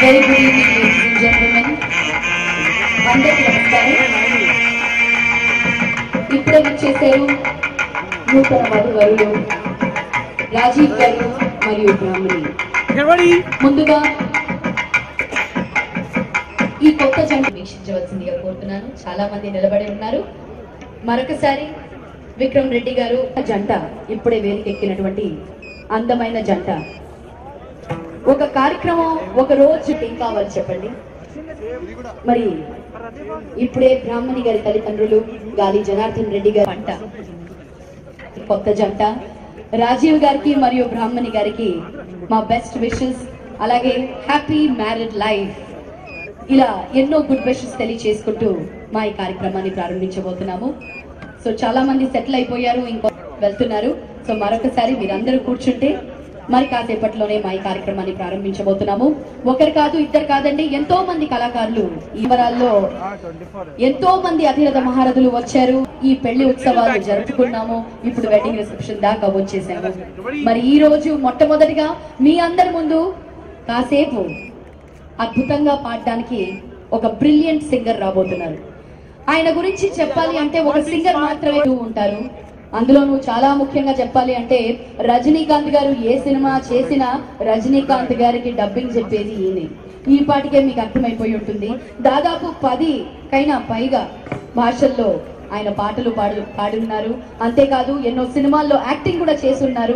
Very good evening, ladies and gentlemen. అందరికీ నమస్కారం. ఇప్పుడే వచ్చేసారు నూతన వధువరులు రాజీవ్ గారు మరియు బ్రాహ్మణి. ముందుగా ఈ కొత్త జంట వీక్షించవలసిందిగా కోరుతున్నాను. చాలా మంది నిలబడి ఉన్నారు. మరొకసారి విక్రమ్ రెడ్డి గారు జంట ఇప్పుడే వేదికెక్కినటువంటి అందమైన జంట. ఒక కార్యక్రమం ఒక రోజు ఏం కావాలి చెప్పండి. మరి ఇప్పుడే బ్రాహ్మణి గారి తల్లిదండ్రులు గాలి జనార్దన్ రెడ్డి గారి పంట కొత్త జంట రాజీవ్ గారికి మరియు బ్రాహ్మణి గారికి మా బెస్ట్ విషెస్, అలాగే హ్యాపీ మ్యారీడ్ లైఫ్. ఇలా ఎన్నో గుడ్ విషెస్ తెలియచేసుకుంటూ మా ఈ కార్యక్రమాన్ని ప్రారంభించబోతున్నాము. సో చాలా మంది సెటిల్ అయిపోయారు, ఇంకో వెళ్తున్నారు. సో మరొకసారి మీరందరూ కూర్చుంటే మరి కాసేపట్లోనే మా ఈ కార్యక్రమాన్ని ప్రారంభించబోతున్నాము. ఒకరు కాదు, ఇద్దరు కాదండి, ఎంతో మంది కళాకారులు ఈ వరాల్లో ఎంతో మంది అధిరథ మహారథులు వచ్చారు. ఈ పెళ్లి ఉత్సవాలు జరుపుకున్నాము, ఇప్పుడు వెడ్డింగ్ రిసెప్షన్ దాకా వచ్చేసాము. మరి ఈ రోజు మొట్టమొదటిగా మీ అందరి ముందు కాసేపు అద్భుతంగా పాడడానికి ఒక బ్రిలియంట్ సింగర్ రాబోతున్నారు. ఆయన గురించి చెప్పాలి అంటే ఒక సింగర్ మాత్రమే ఉంటారు. అందులోనూ చాలా ముఖ్యంగా చెప్పాలి అంటే రజనీకాంత్ గారు ఏ సినిమా చేసినా రజనీకాంత్ గారికి డబ్బింగ్ చెప్పేది ఈయనే. ఈ పాటికే మీకు అర్థమైపోయి ఉంటుంది. దాదాపు 10 కైనా పైగా భాషల్లో ఆయన పాటలు పాడున్నారు. అంతేకాదు ఎన్నో సినిమాల్లో యాక్టింగ్ కూడా చేసున్నారు.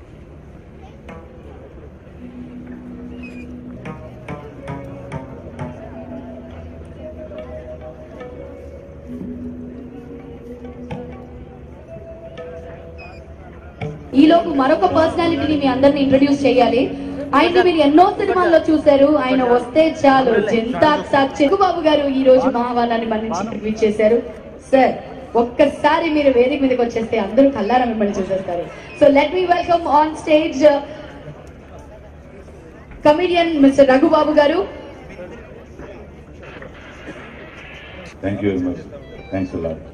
ఈలోపు మరొక పర్సనాలిటీని మీ అందరిని ఇంట్రడ్యూస్ చేయాలి. ఆయన మీరు ఎన్నో సినిమాల్లో చూశారు. ఆయన వస్తే చాలు చెగుబాబు గారు ఈ రోజు మహావాణాన్ని మన్నించి ట్వీట్ చేశారు. సార్ ఒక్కసారి మీరు వేదిక మీదకి వచ్చేస్తే అందరూ కల్లారా మిమ్మల్ని చూసేస్తారు. So let me welcome on stage comedian mister Raghubabu గారు. Thank you very much. Thanks a lot.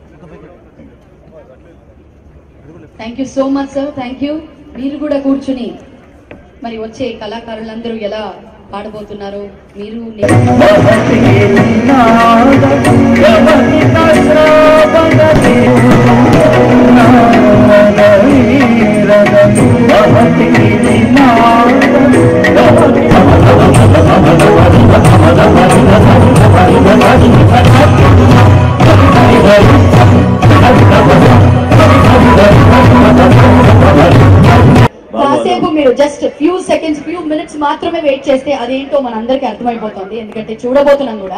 Thank you so much sir. Thank you. మీరు కూడా కూర్చుని మరి వచ్చే కళాకారులందరూ ఎలా పాడబోతున్నారు మీరు కాసేపు మీరు just few seconds few minutes మాత్రమే వెయిట్ చేస్తే అదేంటో మన అందరికి అర్థమైపోతుంది. ఎందుకంటే చూడబోతున్నాం కూడా.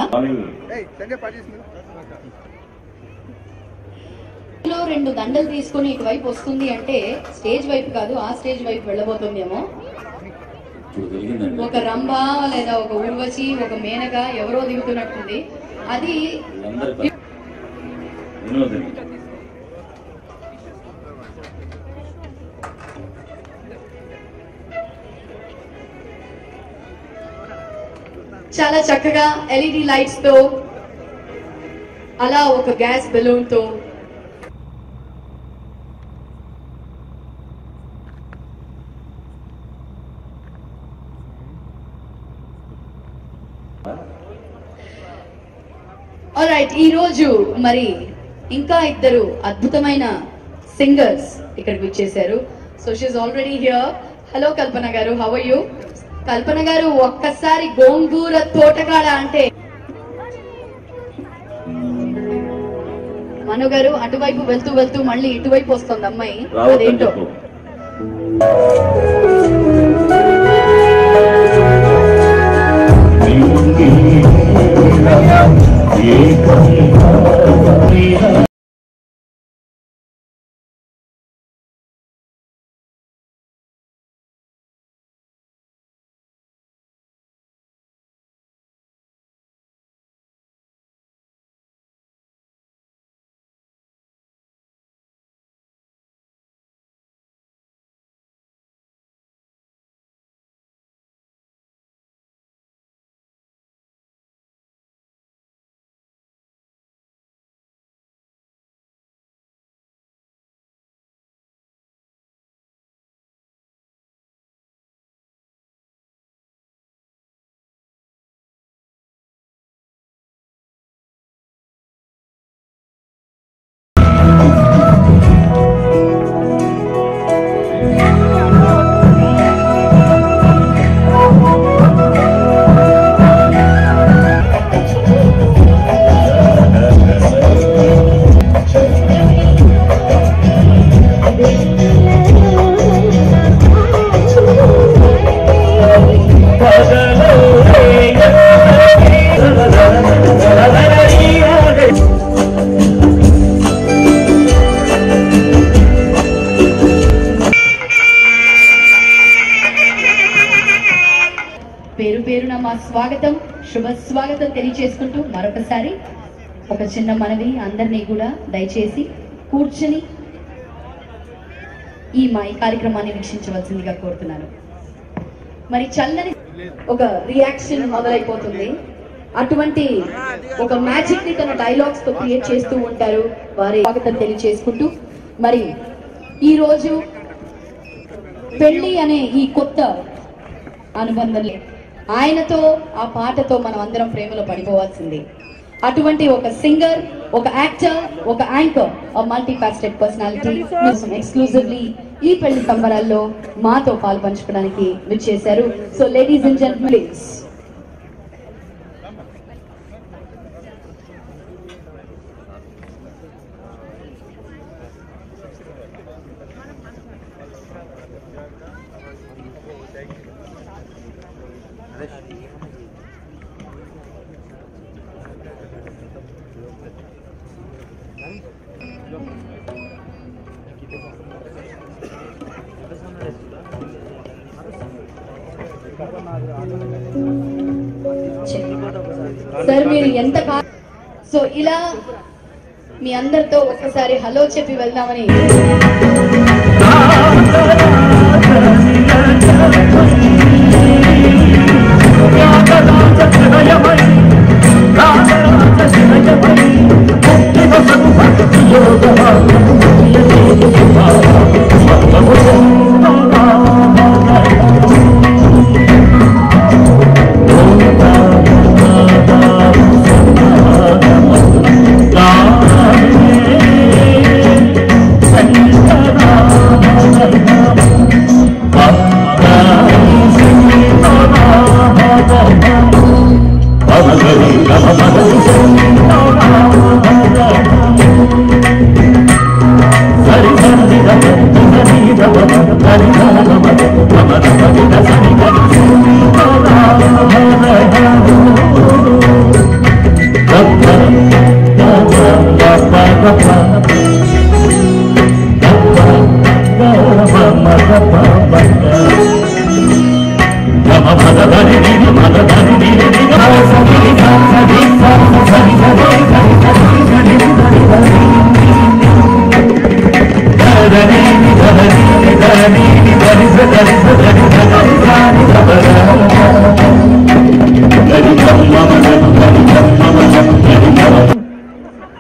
2 దండలు తీసుకుని ఇటువైపు వస్తుంది అంటే స్టేజ్ వైపు కాదు, ఆ స్టేజ్ వైపు వెళ్ళబోతుందేమో. ఒక రంభ లేదా ఒక ఊర్వశి, ఒక మేనక ఎవరో దిగుతున్నట్టుంది. అది చాలా చక్కగా ఎల్ఈడి లైట్స్ తో అలా ఒక గ్యాస్ బెలూన్ తో ఆల్రైట్. ఈ రోజు మరి ఇంకా ఇద్దరు అద్భుతమైన సింగర్స్ ఇక్కడికి వచ్చేసారు. So she's already here. Hello Kalpana గారు, హౌ ఆర్ యూ? కల్పన గారు ఒక్కసారి గోంగూర తోటకాడ అంటే మను గారు అటువైపు వెళ్తూ వెళ్తూ మళ్ళీ ఇటువైపు వస్తుంది అమ్మాయి, అదేంటో. పేరు పేరున మా స్వాగతం, శుభ స్వాగతం తెలియజేసుకుంటూ మరొకసారి ఒక చిన్న మనవి, అందరినీ కూడా దయచేసి కూర్చుని ఈ కార్యక్రమాన్ని వీక్షించవలసిందిగా కోరుతున్నాను. మరి చల్లని ఒక రియాక్షన్ మొదలైపోతుంది. అటువంటి ఒక మ్యాజిక్ ని తన డైలాగ్స్ తో క్రియేట్ చేస్తూ ఉంటారు. వారి స్వాగతం తెలియజేసుకుంటూ మరి ఈ రోజు పెళ్లి అనే ఈ కొత్త అనుబంధం, ఆయనతో ఆ పాటతో మనం అందరం ప్రేమలో పడిపోవాల్సింది. అటువంటి ఒక సింగర్, ఒక యాక్టర్, ఒక anchor, multi faceted personality exclusively ఈ పెళ్లి సంబరాల్లో మాతో పాలు పంచుకోవడానికి విచ్చేశారు. So ladies and gentlemen, please. Sir మీరు ఎంత సో ఇలా మీ అందరితో ఒక్కసారి హలో చెప్పి వెళ్దామని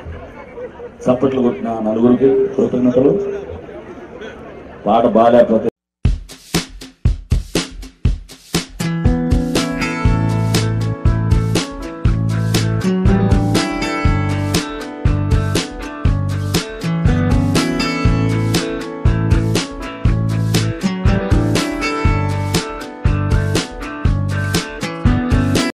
చప్పట్లు కొట్టిన నలుగురికి కృతజ్ఞతలు. పాట బాగాలేకపోతే